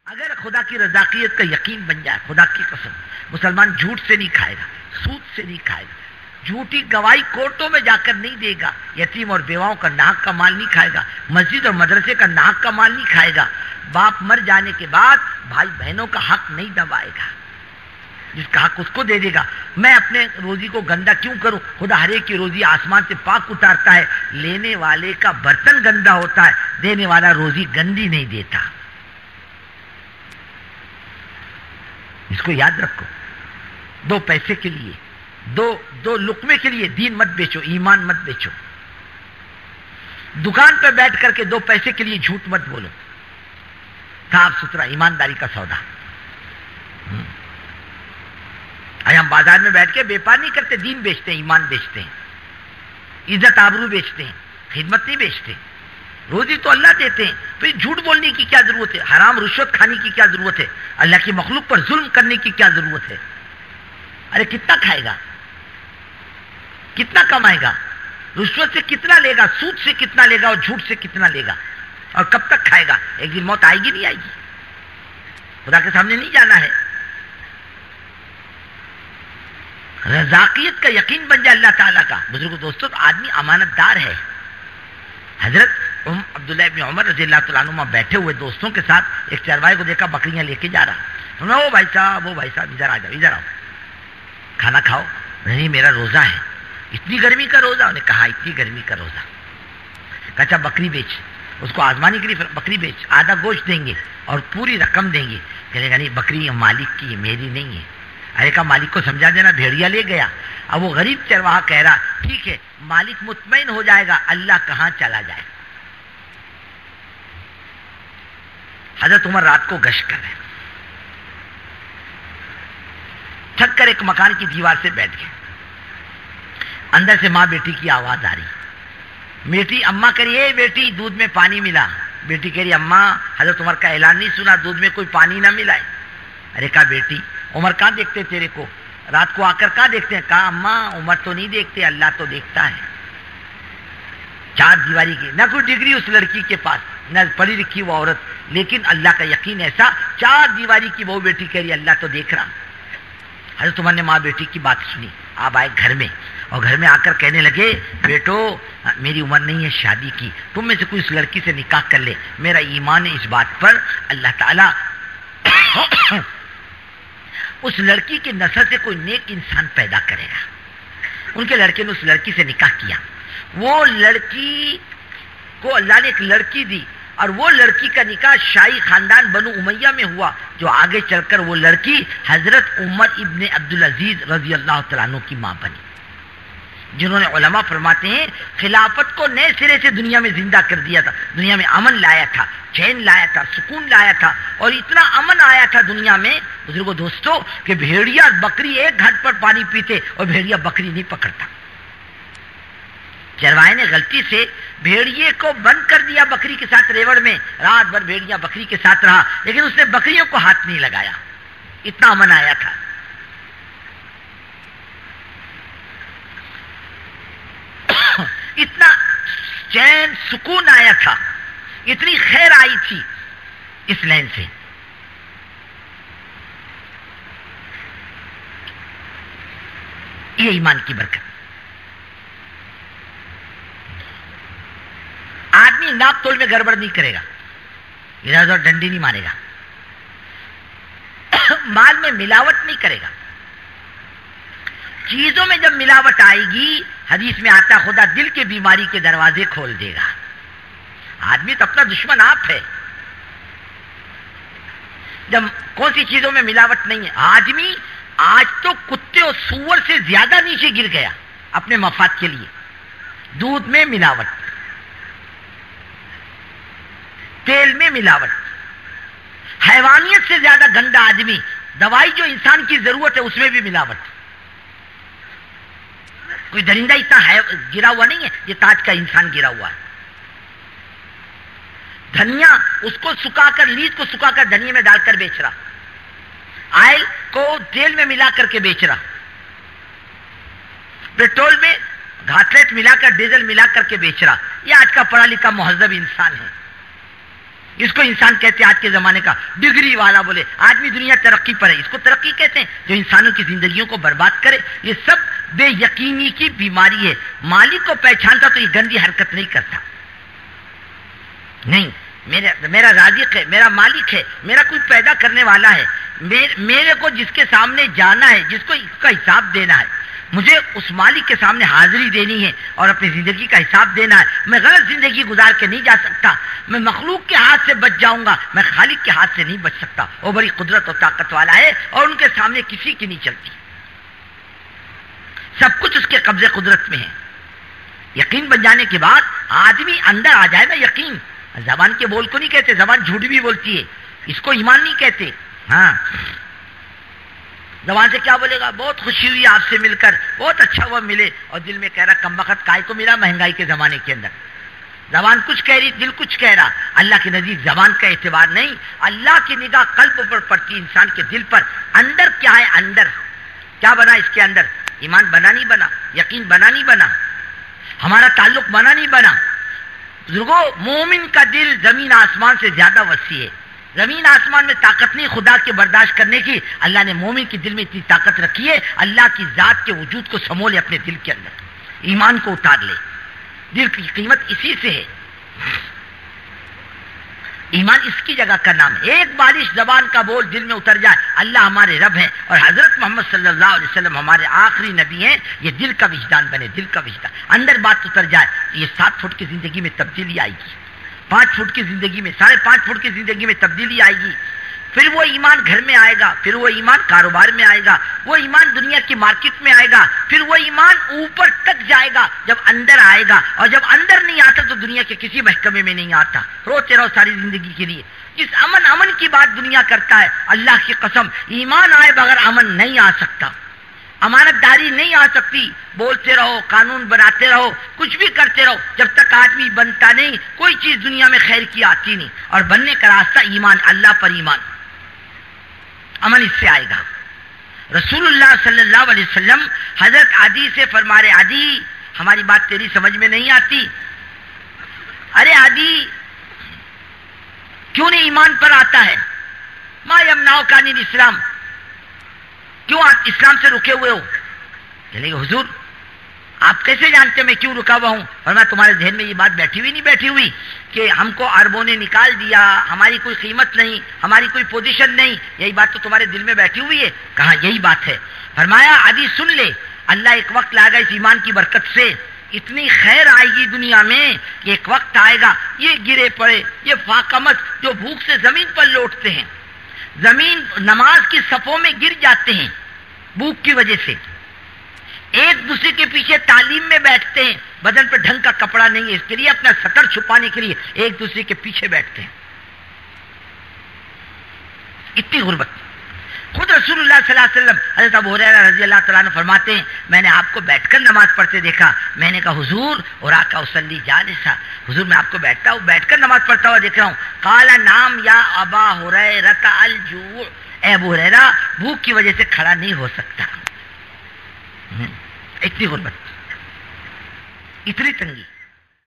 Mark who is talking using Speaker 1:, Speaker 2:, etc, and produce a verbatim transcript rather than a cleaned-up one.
Speaker 1: اگر خدا کی رضاقیت کا یقین بن جائے، خدا کی قسم مسلمان جھوٹ سے نہیں کھائے گا، سود سے نہیں کھائے گا، جھوٹی گواہی کورٹوں میں جا کر نہیں دے گا، یتیم اور بیواؤں کا ناحق کا مال نہیں کھائے گا، مسجد اور مدرسے کا ناحق کا مال نہیں کھائے گا، باپ مر جانے کے بعد بھائی بہنوں کا حق نہیں دبائے گا، جس کا حق اس کو دے دے گا۔ میں اپنے روزی کو گندا کیوں کروں؟ خدا ہر ایک کی روزی آسمان سے پاک اتارتا ہے، لینے والے کا برتن گندا ہوتا ہے، دینے والا روزی گندی نہیں دیتا۔ اس کو یاد رکھو، دو پیسے کے لیے، دو دو لقمے کے لیے دین مت بیچو، ایمان مت بیچو۔ دکان پہ بیٹھ کر کے دو پیسے کے لیے جھوٹ مت بولو، صاف ستھرا ایمانداری کا سودا۔ ارے ہم بازار میں بیٹھ کے بیپار نہیں کرتے، دین بیچتے ہیں، ایمان بیچتے ہیں، عزت آبرو بیچتے ہیں، خدمت نہیں بیچتے۔ روزی تو اللہ دیتے ہیں، پھر جھوٹ بولنے کی کیا ضرورت ہے؟ حرام رشوت کھانے کی کیا ضرورت ہے؟ اللہ کی مخلوق پر ظلم کرنے کی کیا ضرورت ہے؟ ارے کتنا کھائے گا، کتنا کمائے گا؟ رشوت سے کتنا لے گا، سود سے کتنا لے گا، اور جھوٹ سے کتنا لے گا؟ اور کب تک کھائے گا؟ ایک دن موت آئے گی نہیں آئے گی؟ خدا کے سامنے نہیں جانا ہے؟ رضاقیت کا یقین بن جائے اللہ تعالیٰ کا۔ بزرگ دوستوں، آدمی امانت دار ہے۔ حضرت ام عبداللہ ابن عمر رضی اللہ تعالیٰ عنہ بیٹھے ہوئے دوستوں کے ساتھ ایک چرواہے کو دیکھا بکریاں لے کے جا رہا۔ انہوں نے، او بھائی صاحب وہ بھائی صاحب ادھر آ جاؤ، ادھر آؤ، کھانا کھاؤ۔ نہیں میرا روزہ ہے۔ اتنی گرمی کا روزہ؟ انہوں نے کہا اتنی گرمی کا روزہ۔ کہا اچھا بکری بیچ، اس کو آزمانے کے لیے بکری بیچ، آدھا گوشت دیں گے اور پوری رقم دیں گے۔ کہنے گا نہیں بکری مالک کی ہے، میری نہیں ہے۔ ارے کہا مالک کو سمجھا دینا، بھیڑیا لے گیا۔ اب وہ غریب چرواہا کہہ رہا ٹھیک ہے، مالک مطمئن ہو جائے گا، اللہ کہاں چلا جائے۔ حضرت عمر رات کو گشت کر رہے، تھک کر ایک مکان کی دیوار سے بیٹھ گئے۔ اندر سے ماں بیٹی کی آواز آ رہی۔ بیٹی اماں کہہ رہی اے بیٹی دودھ میں پانی ملا۔ بیٹی کہہ رہی اماں حضرت عمر کا اعلان نہیں سنا دودھ میں کوئی پانی نہ ملائے؟ ارے کہا بیٹی عمر کہاں دیکھتے تیرے کو، رات کو آ کر کہاں دیکھتے ہیں؟ کہا اماں عمر تو نہیں دیکھتے، اللہ تو دیکھتا ہے۔ چار دیواری کی، نہ کوئی ڈگری اس لڑکی کے پاس، نہ پڑھی لکھی وہ عورت، لیکن اللہ کا یقین ایسا، چار دیواری کی وہ بیٹی کہہ رہی اللہ تو دیکھ رہا۔ حضرت عمر نے ماں بیٹی کی بات سنی، آپ آئے گھر میں، اور گھر میں آ کر کہنے لگے بیٹو میری عمر نہیں ہے شادی کی، تم میں سے کوئی اس لڑکی سے نکاح کر لے، میرا ایمان ہے اس بات پر اللہ تعالیٰ اس لڑکی کی نسل سے کوئی نیک انسان پیدا کرے گا۔ ان کے لڑکے نے اس لڑکی سے نکاح کیا، وہ لڑکی کو اللہ نے ایک لڑکی دی، اور وہ لڑکی کا نکاح شاہی خاندان بنو امیہ میں ہوا، جو آگے چل کر وہ لڑکی حضرت عمر ابن عبدالعزیز رضی اللہ تعالیٰ عنہ کی ماں بنی، جنہوں نے علماء فرماتے ہیں خلافت کو نئے سرے سے دنیا میں زندہ کر دیا تھا، دنیا میں امن لایا تھا، چین لایا تھا، سکون لایا تھا، اور اتنا امن آیا تھا دنیا میں بزرگوں دوستوں کہ بھیڑیا اور بکری ایک گھاٹ پر پانی پیتے اور بھیڑیا بکری نہیں پکڑتا۔ چرواہے نے غلطی سے بھیڑیے کو بند کر دیا بکری کے ساتھ ریوڑ میں، رات بھر بھیڑیا بکری کے ساتھ رہا، لیکن اس نے بکریوں کو ہاتھ نہیں لگایا، اتنا امن آیا تھا۔ اتنا چین سکون آیا تھا، اتنی خیر آئی تھی اس لین سے۔ یہ ایمان کی برکت۔ آدمی ناپ تول میں گڑبڑ نہیں کرے گا، ادھر ادھر ڈنڈی نہیں مارے گا، مال میں ملاوٹ نہیں کرے گا۔ چیزوں میں جب ملاوٹ آئے گی، حدیث میں آتا خدا دل کے بیماری کے دروازے کھول دے گا۔ آدمی تو اپنا دشمن آپ ہے۔ جب کون سی چیزوں میں ملاوٹ نہیں ہے؟ آدمی آج تو کتے اور سور سے زیادہ نیچے گر گیا اپنے مفاد کے لیے۔ دودھ میں ملاوٹ، تیل میں ملاوٹ، حیوانیت سے زیادہ گندا آدمی، دوائی جو انسان کی ضرورت ہے اس میں بھی ملاوٹ۔ کوئی درندہ اتنا ہے گرا ہوا نہیں ہے یہ تاج کا انسان گرا ہوا ہے۔ دھنیا اس کو سکھا کر، لیج کو سکھا کر دھنیا میں ڈال کر بیچ رہا، آئل کو تیل میں ملا کر کے بیچ رہا، پیٹرول میں گھاٹلیٹ ملا کر ڈیزل ملا کر کے بیچ رہا۔ یہ آج کا پڑھا لکھا مہذب انسان ہے، اس کو انسان کہتے ہیں آج کے زمانے کا ڈگری والا، بولے آدمی دنیا ترقی پر ہے، اس کو ترقی کہتے ہیں جو انسانوں کی زندگیوں کو برباد کرے. یہ سب بے یقینی کی بیماری ہے. مالک کو پہچانتا تو یہ گندی حرکت نہیں کرتا. نہیں، میرا میرا رازق ہے، میرا مالک ہے، میرا کوئی پیدا کرنے والا ہے، میرے کو جس کے سامنے جانا ہے، جس کو اس کا حساب دینا ہے، مجھے اس مالک کے سامنے حاضری دینی ہے اور اپنی زندگی کا حساب دینا ہے. میں غلط زندگی گزار کے نہیں جا سکتا. میں مخلوق کے ہاتھ سے بچ جاؤں گا، میں خالق کے ہاتھ سے نہیں بچ سکتا. وہ بڑی قدرت اور طاقت والا ہے اور ان کے سامنے کسی کی نہیں چلتی. سب کچھ اس کے قبضے قدرت میں ہے. یقین بن جانے کے بعد آدمی اندر آ جائے نا یقین. زبان کے بول کو نہیں کہتے، زبان جھوٹ بھی بولتی ہے، اس کو ایمان نہیں کہتے. ہاں، زبان سے کیا بولے گا، بہت خوشی ہوئی آپ سے مل کر، بہت اچھا ہوا ملے، اور دل میں کہہ رہا کم بخت کائے کو ملا مہنگائی کے زمانے کے اندر. زبان کچھ کہہ رہی، دل کچھ کہہ رہا. اللہ کے نزدیک زبان کا اعتبار نہیں. اللہ کی نگاہ قلب پر پڑتی، انسان کے دل پر. اندر کیا ہے، اندر کیا بنا، اس کے اندر ایمان بنا نہیں بنا، یقین بنا نہیں بنا، ہمارا تعلق بنا نہیں بنا. بزرگوں، مومن کا دل زمین آسمان سے زیادہ وسیع ہے. زمین آسمان میں طاقت نہیں خدا کے برداشت کرنے کی. اللہ نے مومن کے دل میں اتنی طاقت رکھی ہے، اللہ کی ذات کے وجود کو سمو لے اپنے دل کے اندر، ایمان کو اتار لے. دل کی قیمت اسی سے ہے. ایمان اس کی جگہ کا نام ہے. ایک بارش زبان کا بول دل میں اتر جائے، اللہ ہمارے رب ہیں اور حضرت محمد صلی اللہ علیہ وسلم ہمارے آخری نبی ہیں، یہ دل کا وجدان بنے. دل کا وجدان اندر بات اتر جائے، یہ سات فٹ کی زندگی میں تبدیلی آئے گی، پانچ فٹ کی زندگی میں، ساڑھے پانچ فٹ کی زندگی میں تبدیلی آئے گی. پھر وہ ایمان گھر میں آئے گا، پھر وہ ایمان کاروبار میں آئے گا، وہ ایمان دنیا کی مارکیٹ میں آئے گا، پھر وہ ایمان اوپر تک جائے گا جب اندر آئے گا. اور جب اندر نہیں آتا تو دنیا کے کسی محکمے میں نہیں آتا. روتے رہو ساری زندگی کے لیے. جس امن امن کی بات دنیا کرتا ہے، اللہ کی قسم ایمان آئے بغیر امن نہیں آ سکتا، امانت داری نہیں آ سکتی. بولتے رہو، قانون بناتے رہو، کچھ بھی کرتے رہو، جب تک آدمی بنتا نہیں کوئی چیز دنیا میں خیر کی آتی نہیں. اور بننے کا راستہ ایمان، اللہ پر ایمان، امن اس سے آئے گا. رسول اللہ صلی اللہ علیہ وسلم حضرت عدی سے فرما رہے، عدی ہماری بات تیری سمجھ میں نہیں آتی. ارے عدی کیوں نہیں ایمان پر آتا ہے؟ ما یمنعک عن الاسلام، کیوں آپ اسلام سے رکے ہوئے ہو؟ چلے گا حضور آپ کیسے جانتے میں کیوں رکا ہوا ہوں؟ اور میں تمہارے ذہن میں یہ بات بیٹھی ہوئی نہیں بیٹھی ہوئی کہ ہم کو عربوں نے نکال دیا، ہماری کوئی قیمت نہیں، ہماری کوئی پوزیشن نہیں، یہی بات تو تمہارے دل میں بیٹھی ہوئی ہے؟ کہا یہی بات ہے. فرمایا عدی سن لے، اللہ ایک وقت لائے گا اس ایمان کی برکت سے اتنی خیر آئے گی دنیا میں کہ ایک وقت آئے گا یہ گرے پڑے، یہ فاقمت جو بھوک سے زمین پر لوٹتے ہیں، زمین نماز کی صفوں میں گر جاتے ہیں بھوک کی وجہ سے، ایک دوسرے کے پیچھے تعلیم میں بیٹھتے ہیں، بدن پہ ڈھنگ کا کپڑا نہیں ہے اس کے لیے اپنا سطر چھپانے کے لیے ایک دوسرے کے پیچھے بیٹھتے ہیں. اتنی غربت. خود رسول اللہ صلی اللہ علیہ وسلم حضرت ابو ہریرہ رضی اللہ تعالیٰ عنہ فرماتے ہیں میں نے آپ کو بیٹھ کر نماز پڑھتے دیکھا. میں نے کہا حضور اور آقا اصلی جالسا، حضور میں آپ کو بیٹھتا ہوں بیٹھ کر نماز پڑھتا ہوا دیکھ رہا ہوں. قال نام یا ابا ہریرہ الجوع، اے ابو ہریرہ بھوک کی وجہ سے کھڑا نہیں ہو سکتا. اتنی غربت، اتنی تنگی.